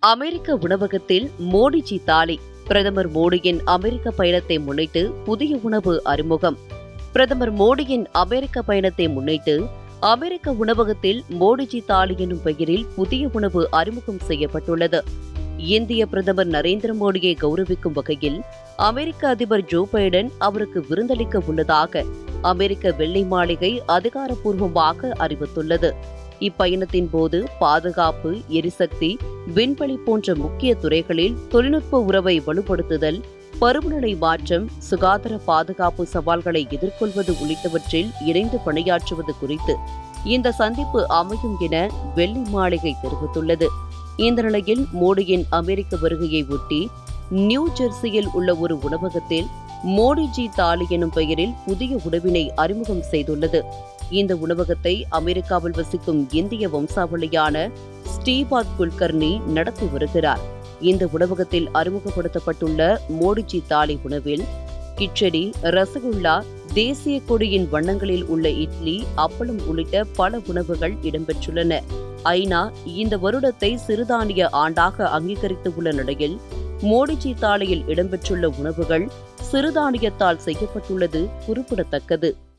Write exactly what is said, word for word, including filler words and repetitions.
அமெரிக்க உணவகத்தில் மோடிஜி தாலி. பிரதமர் மோடியின் அமெரிக்க பயணத்தை முன்னிட்டு புதிய உணவு அறிமுகம். பிரதமர் மோடியின் அமெரிக்க பயணத்தை முன்னிட்டு அமெரிக்க உணவகத்தில் மோடிஜி தாலி எனும் பெயரில் புதிய உணவு அறிமுகம் செய்யப்பட்டுள்ளது. இந்திய பிரதமர் நரேந்திர மோடியை கௌரவிக்கும் வகையில் அமெரிக்க அதிபர் ஜோ பைடன் அவருக்கு விருந்தளிக்க உள்ளதாக அமெரிக்க வெள்ளை மாளிகை அதிகாரப்பூர்வமாக அறிவித்துள்ளது. இப்பயணத்தின் போது பாதுகாப்பு, எரிசக்தி, விண்வெளி போன்ற முக்கிய துறைகளில் தொழில்நுட்ப உறவை வலுப்படுத்துதல், பருவநிலை மாற்றம், சுகாதார பாதுகாப்பு சவால்களை எதிர்கொள்வது உள்ளிட்டவற்றில் இணைந்து பணியாற்றுவது குறித்து இந்த சந்திப்பு அமையும் என வெள்ளை மாளிகை தெரிவித்துள்ளது. இந்த நிலையில் மோடியின் அமெரிக்க வருகையை ஒட்டி நியூ ஜெர்சியில் உள்ள ஒரு உணவகத்தில் மோடிஜி தாலி எனும் பெயரில் புதிய உணவினை அறிமுகம் செய்துள்ளது. இந்த உணவகத்தை அமெரிக்காவில் வசிக்கும் இந்திய வம்சாவளியான ஸ்டீவாத் குல்கர்னி நடத்தி வருகிறார். இந்த உணவகத்தில் அறிமுகப்படுத்தப்பட்டுள்ள மோடிஜி தாலி உணவில் கிச்சடி, ரசகுல்லா, தேசிய கொடியின் வண்ணங்களில் உள்ள இட்லி, அப்பளம் உள்ளிட்ட பல உணவுகள் இடம்பெற்றுள்ளன. ஐநா இந்த வருடத்தை சிறுதானிய ஆண்டாக அங்கீகரித்துள்ள நிலையில் மோடிஜி தாலியில் இடம்பெற்றுள்ள உணவுகள் சிறுதானியத்தால் செய்யப்பட்டுள்ளது குறிப்பிடத்தக்கது.